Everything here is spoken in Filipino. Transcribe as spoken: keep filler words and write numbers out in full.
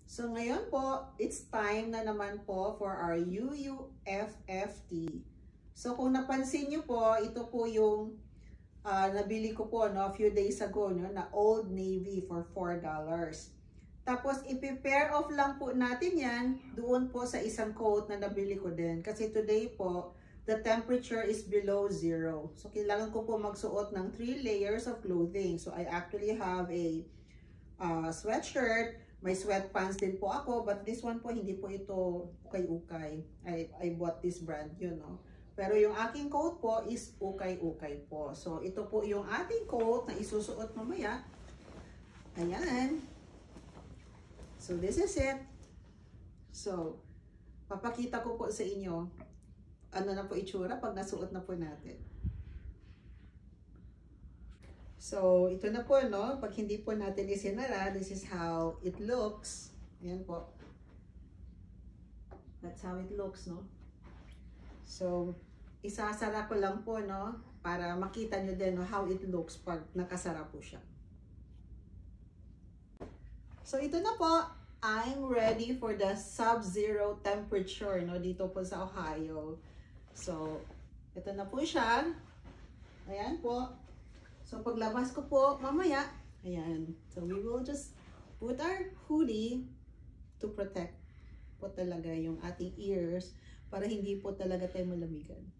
So ngayon po, it's time na naman po for our U U F F T. So kung napansin nyo po, ito po yung uh, nabili ko po no, a few days ago no, na Old Navy for four dollars. Tapos i-pair off lang po natin yan doon po sa isang coat na nabili ko din. Kasi today po, the temperature is below zero. So kailangan ko po magsuot ng three layers of clothing. So I actually have a uh, sweatshirt. May sweatpants din po ako, but this one po, hindi po ito Ukay-Ukay. I, I bought this brand, you know. Pero yung aking coat po is Ukay-Ukay po. So, ito po yung ating coat na isusuot mamaya. Ayan. So, this is it. So, papakita ko po sa inyo ano na po itsura pag nasuot na po natin. So, ito na po, no? Pag hindi po natin isinara, this is how it looks. Ayan po. That's how it looks, no? So, isasara ko lang po, no? Para makita nyo din, no? How it looks pag nakasara po siya. So, ito na po. I'm ready for the sub-zero temperature, no? Dito po sa Ohio. So, ito na po siya. Ayan po. So, paglabas ko po, mamaya, ayan. So, we will just put our hoodie to protect po talaga yung ating ears para hindi po talaga tayo malamigan.